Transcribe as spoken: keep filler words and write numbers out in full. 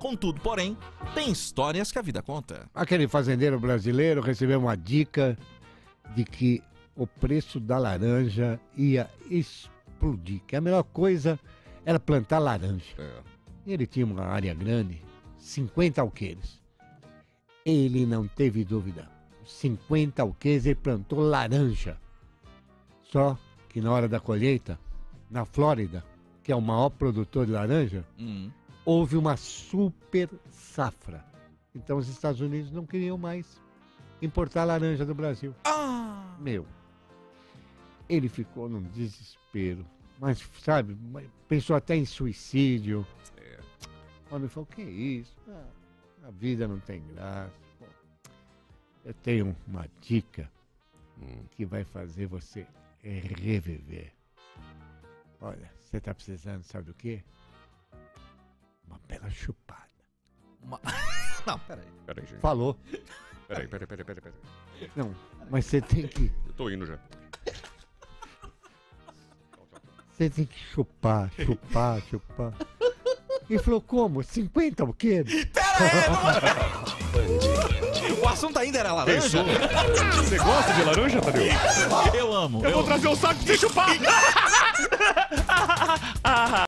Contudo, porém, tem histórias que a vida conta. Aquele fazendeiro brasileiro recebeu uma dica de que o preço da laranja ia explodir, que a melhor coisa era plantar laranja. É. Ele tinha uma área grande, cinquenta alqueires. Ele não teve dúvida. cinquenta alqueires ele plantou laranja. Só que na hora da colheita, na Flórida, que é o maior produtor de laranja, Hum. houve uma super safra. Então os Estados Unidos não queriam mais importar laranja do Brasil. Ah! Meu, ele ficou num desespero. Mas, sabe, pensou até em suicídio. É. Quando ele falou, que isso? Ah, a vida não tem graça. Pô, eu tenho uma dica Hum. que vai fazer você reviver. Olha, você tá precisando, sabe do quê? Uma bela chupada. Uma... Não, peraí. Peraí, gente. Falou. Peraí, peraí, peraí, peraí, peraí. Não, mas você tem que... Eu tô indo já. Você tem que chupar, chupar, chupar. Ele falou, como? cinquenta o quê? O assunto ainda era laranja? Você gosta de laranja, Tadeu? Eu amo. Eu vou trazer um saco de chupar!